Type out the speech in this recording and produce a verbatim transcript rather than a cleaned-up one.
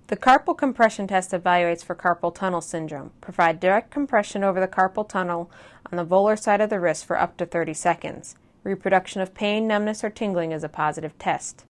The carpal compression test evaluates for carpal tunnel syndrome. Provide direct compression over the carpal tunnel on the volar side of the wrist for up to thirty seconds. Reproduction of pain, numbness, or tingling is a positive test.